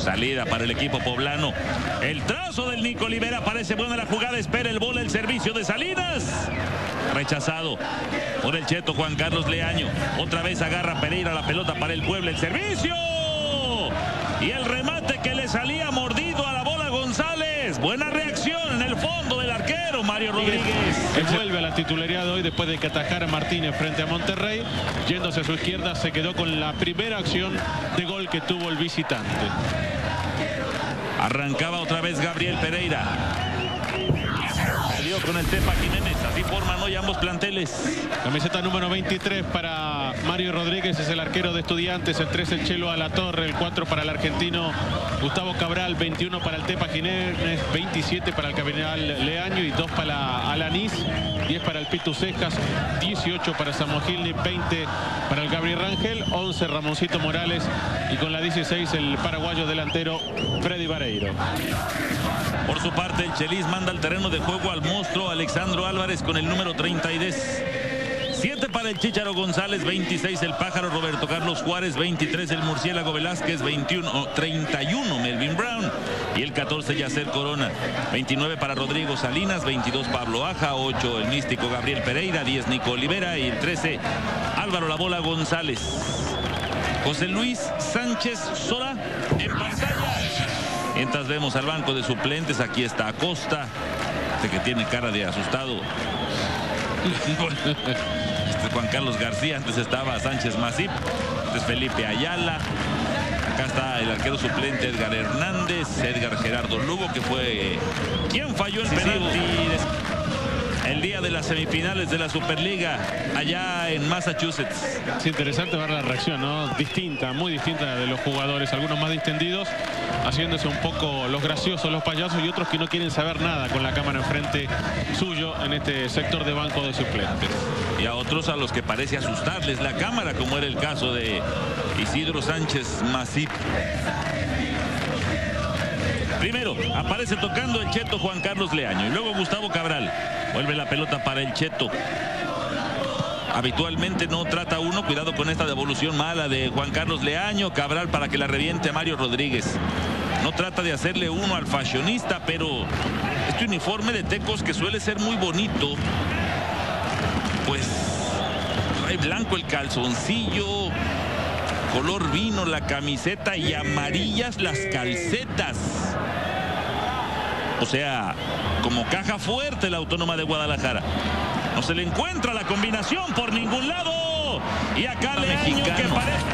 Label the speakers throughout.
Speaker 1: Salida para el equipo poblano. El trazo del Nico Olivera, parece buena la jugada, espera el bola, el servicio de Salinas. Rechazado por el cheto Juan Carlos Leaño. Otra vez agarra Pereira la pelota para el Puebla, el servicio. Y el remate que le salía mordido a la bola González. Buena reacción en el fondo del arquero Mario Rodríguez.
Speaker 2: Que vuelve a la titularidad hoy después de que atajara Martínez frente a Monterrey. Yéndose a su izquierda, se quedó con la primera acción de gol que tuvo el visitante.
Speaker 1: Arrancaba otra vez Gabriel Pereira. Salió con el Tepa Jiménez. Así forman hoy ambos planteles.
Speaker 2: Camiseta número 23 para Mario Rodríguez, es el arquero de Estudiantes. El 3 el Chelo Alatorre, el 4 para el argentino Gustavo Cabral, 21 para el Tepa Jiménez, 27 para el Cabral Leaño y 2 para Alanís, 10 para el Pitu Cejas, 18 para Samuel Gilni, 20 para el Gabriel Rangel, 11 Ramoncito Morales y con la 16 el paraguayo delantero Freddy Vareiro.
Speaker 1: Por su parte, el Chelis manda al terreno de juego al monstruo Alexandro Álvarez con el número 32. 7 para el Chícharo González, 26 el Pájaro Roberto Carlos Juárez, 23 el Murciélago Velázquez, 31 Melvin Brown y el 14 Yacer Corona, 29 para Rodrigo Salinas, 22 Pablo Aja, 8 el místico Gabriel Pereira, 10 Nico Olivera y el 13 Álvaro La Bola González. José Luis Sánchez Sora en pantalla. Mientras vemos al banco de suplentes, aquí está Acosta, que tiene cara de asustado. Juan Carlos García, antes estaba Sánchez Masip, antes Felipe Ayala. Acá está el arquero suplente Edgar Hernández, Edgar Gerardo Lugo, que fue quien falló el penalti el día de las semifinales de la Superliga allá en Massachusetts.
Speaker 2: Es interesante ver la reacción, ¿no? Distinta, muy distinta de los jugadores, algunos más distendidos, haciéndose un poco los graciosos, los payasos, y otros que no quieren saber nada con la cámara enfrente suyo en este sector de banco de suplentes.
Speaker 1: Y a otros a los que parece asustarles la cámara, como era el caso de Isidro Sánchez Masip. Primero aparece tocando el cheto Juan Carlos Leaño y luego Gustavo Cabral. Vuelve la pelota para el cheto. Habitualmente no trata uno, cuidado con esta devolución mala de Juan Carlos Leaño. Cabral para que la reviente a Mario Rodríguez. No trata de hacerle uno al fashionista, pero este uniforme de Tecos, que suele ser muy bonito, pues trae blanco el calzoncillo, color vino la camiseta y amarillas las calcetas. O sea, como caja fuerte la Autónoma de Guadalajara. No se le encuentra la combinación por ningún lado. Y acá Leaño que parece.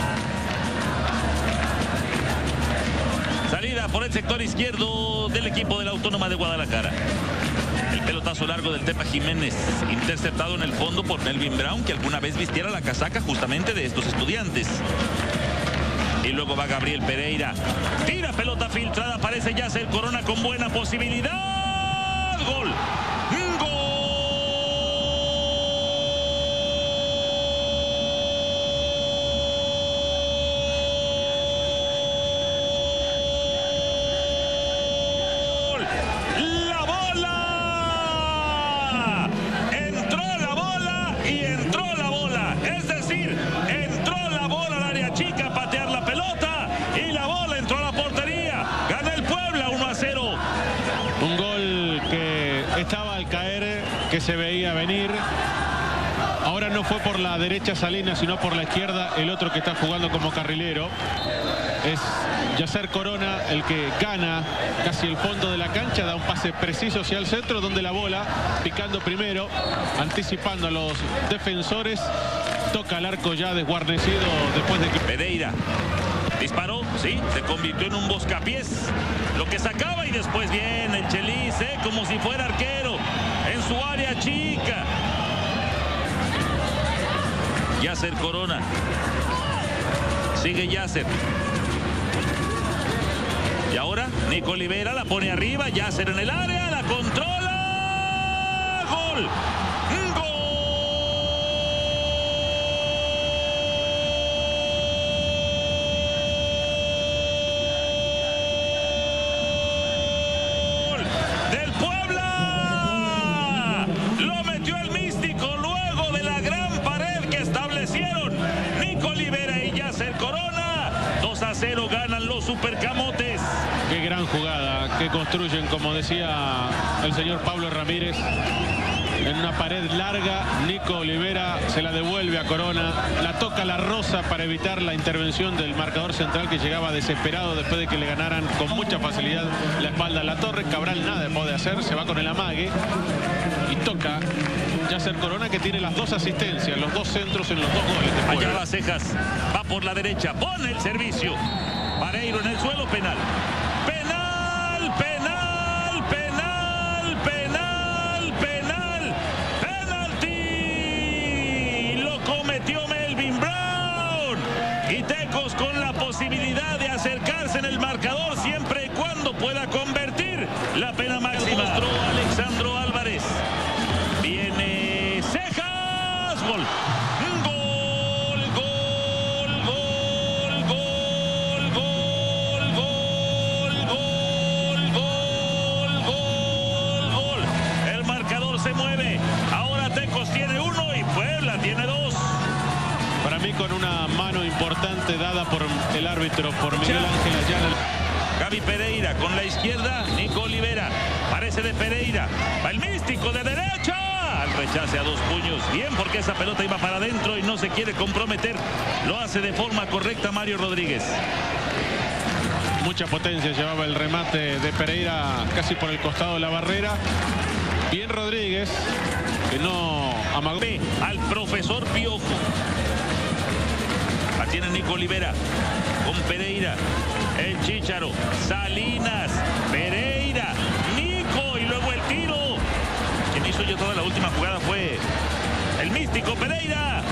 Speaker 1: Salida por el sector izquierdo del equipo de la Autónoma de Guadalajara. El pelotazo largo del Tepa Jiménez, interceptado en el fondo por Melvin Brown, que alguna vez vistiera la casaca justamente de estos Estudiantes. Y luego va Gabriel Pereira. Tira pelota filtrada, aparece Yacer Corona con buena posibilidad. ¡Gol!
Speaker 2: Que se veía venir. Ahora no fue por la derecha Salinas, sino por la izquierda. El otro que está jugando como carrilero es Yacer Corona, el que gana casi el fondo de la cancha, da un pase preciso hacia el centro, donde la bola, picando primero, anticipando a los defensores, toca el arco ya desguarnecido después de que...
Speaker 1: Pereira disparó, sí, se convirtió en un buscapiés, lo que sacaba, y después viene el Chelis, como si fuera arquero, en su área chica. Yacer Corona. Sigue Yacer. Y ahora Nico Olivera la pone arriba, Yacer en el área, la controla. ¡Gol! Nico Olivera y Yacer Corona. 2-0 ganan los Supercamotes.
Speaker 2: Qué gran jugada que construyen, como decía el señor Pablo Ramírez. En una pared larga, Nico Olivera se la devuelve a Corona. La toca La Rosa para evitar la intervención del marcador central, que llegaba desesperado después de que le ganaran con mucha facilidad la espalda a La Torre. Cabral nada puede hacer, se va con el amague y toca Yasser Corona, que tiene las 2 asistencias, los 2 centros en los 2 goles de
Speaker 1: Allá va Cejas, va por la derecha, pone el servicio. Vareiro en el suelo, penal. Penal, penal, penal, penal, penal. Penalti. Lo cometió Melvin Brown. Y Tecos con la posibilidad de acercarse en el marcador siempre y cuando pueda convertir la pena máxima. Mostró Alexandro Álvarez. Viene Cejas. Gol.
Speaker 2: Con una mano importante dada por el árbitro, por Miguel Ángel Ayala.
Speaker 1: Gaby Pereira con la izquierda, Nico Olivera. Parece de Pereira. Va el místico de derecha. Al rechace a 2 puños. Bien, porque esa pelota iba para adentro y no se quiere comprometer. Lo hace de forma correcta Mario Rodríguez.
Speaker 2: Mucha potencia llevaba el remate de Pereira casi por el costado de la barrera. Bien Rodríguez, que no amagó.
Speaker 1: Al profesor Piojo. La tiene Nico Olivera con Pereira. El Chícharo. Salinas. Pereira. Nico. Y luego el tiro. Quien hizo ya toda la última jugada fue el místico Pereira.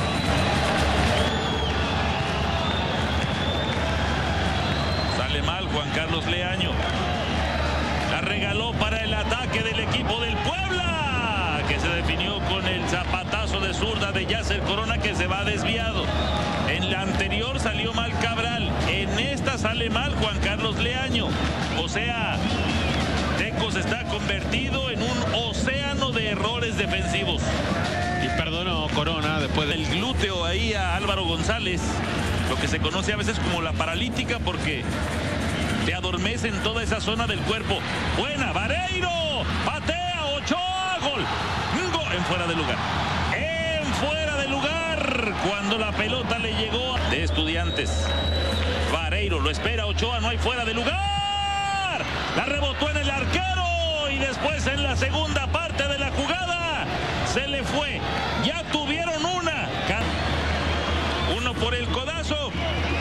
Speaker 1: Sale mal Juan Carlos Leaño. La regaló para el ataque del equipo del Puebla, que se definió con el zapatazo de zurda de Yasser Corona, que se va desviado. En la anterior salió mal Cabral. En esta sale mal Juan Carlos Leaño. O sea, Tecos está convertido en un océano de errores defensivos.
Speaker 2: Y perdonó Corona después del
Speaker 1: glúteo ahí a Álvaro González. Lo que se conoce a veces como la paralítica, porque te adormece en toda esa zona del cuerpo. Buena, Vareiro. Patea, Ochoa. Gol. En fuera de lugar. En fuera de lugar. Cuando la pelota le llegó de Estudiantes. Vareiro lo espera Ochoa, no hay fuera de lugar. La rebotó en el arquero y después en la segunda parte de la jugada se le fue. Ya tuvieron una. Uno por el codazo.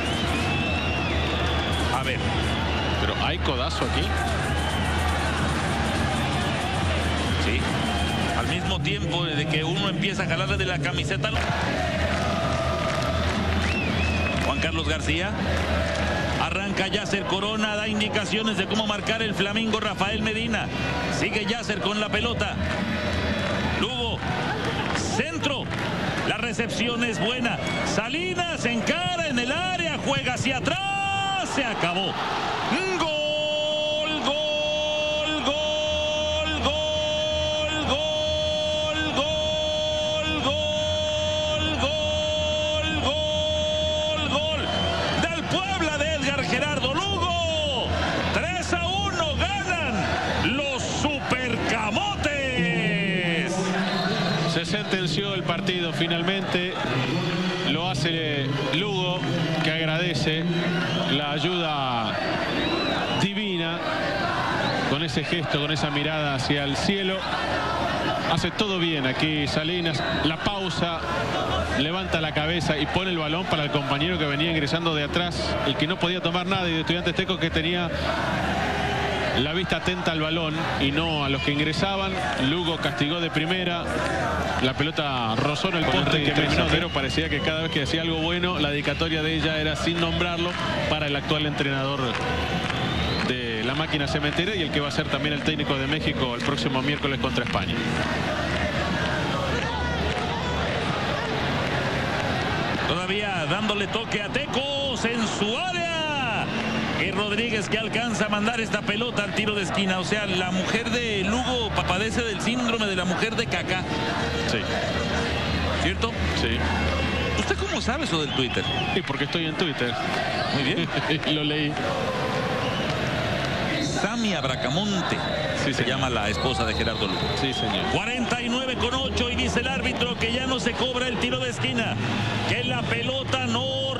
Speaker 1: A ver.
Speaker 2: ¿Pero hay codazo aquí?
Speaker 1: Sí. Al mismo tiempo de que uno empieza a jalarle de la camiseta. Juan Carlos García. Arranca Yasser Corona, da indicaciones de cómo marcar el Flamingo Rafael Medina. Sigue Yasser con la pelota. Lugo. Centro. La recepción es buena. Salinas encara en el área, juega hacia atrás. Se acabó. Gol, gol, gol, gol, gol, gol, gol, gol, gol, gol. Del Puebla de Edgar Gerardo Lugo. 3-1 ganan los Supercamotes.
Speaker 2: Se sentenció el partido finalmente. Lo hace Lugo, que agradece la ayuda divina con ese gesto, con esa mirada hacia el cielo. Hace todo bien aquí Salinas. La pausa, levanta la cabeza y pone el balón para el compañero que venía ingresando de atrás, el que no podía tomar nada, y de Estudiantes Tecos, que tenía la vista atenta al balón y no a los que ingresaban. Lugo castigó de primera. La pelota rozó en el poste que terminó, pero parecía que cada vez que hacía algo bueno, la dedicatoria de ella era sin nombrarlo para el actual entrenador de la máquina cementera y el que va a ser también el técnico de México el próximo miércoles contra España.
Speaker 1: Todavía dándole toque a Tecos en su área. Y Rodríguez, que alcanza a mandar esta pelota al tiro de esquina. O sea, la mujer de Lugo padece del síndrome de la mujer de Kaká.
Speaker 2: Sí.
Speaker 1: ¿Cierto?
Speaker 2: Sí.
Speaker 1: ¿Usted cómo sabe eso del Twitter?
Speaker 2: Sí, porque estoy en Twitter.
Speaker 1: Muy bien.
Speaker 2: Lo leí.
Speaker 1: Samia Bracamonte.
Speaker 2: Sí,
Speaker 1: se llama la esposa de Gerardo Lugo.
Speaker 2: Sí, señor.
Speaker 1: 49-8 y dice el árbitro que ya no se cobra el tiro de esquina, que la pelota no